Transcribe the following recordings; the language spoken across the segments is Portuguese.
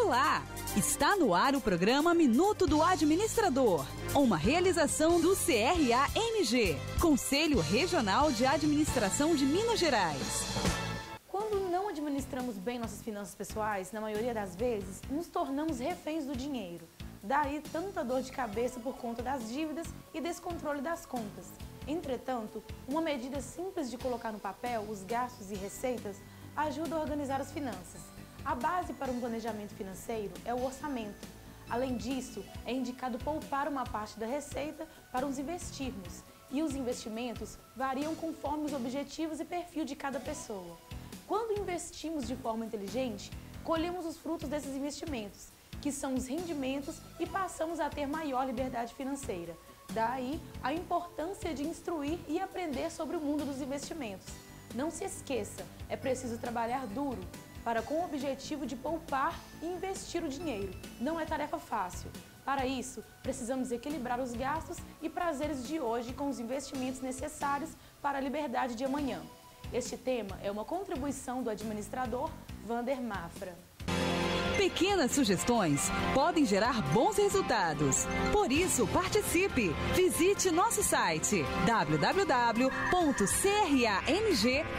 Olá! Está no ar o programa Minuto do Administrador, uma realização do CRA-MG, Conselho Regional de Administração de Minas Gerais. Quando não administramos bem nossas finanças pessoais, na maioria das vezes, nos tornamos reféns do dinheiro. Daí tanta dor de cabeça por conta das dívidas e descontrole das contas. Entretanto, uma medida simples de colocar no papel os gastos e receitas ajuda a organizar as finanças. A base para um planejamento financeiro é o orçamento. Além disso, é indicado poupar uma parte da receita para os investirmos, e os investimentos variam conforme os objetivos e perfil de cada pessoa. Quando investimos de forma inteligente, colhemos os frutos desses investimentos, que são os rendimentos, e passamos a ter maior liberdade financeira. Daí, a importância de instruir e aprender sobre o mundo dos investimentos. Não se esqueça, é preciso trabalhar duro, com o objetivo de poupar e investir o dinheiro. Não é tarefa fácil. Para isso, precisamos equilibrar os gastos e prazeres de hoje com os investimentos necessários para a liberdade de amanhã. Este tema é uma contribuição do administrador Vander Mafra. Pequenas sugestões podem gerar bons resultados. Por isso, participe! Visite nosso site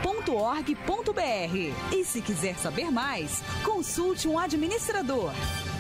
www.cramg.org.br e, se quiser saber mais, consulte um administrador.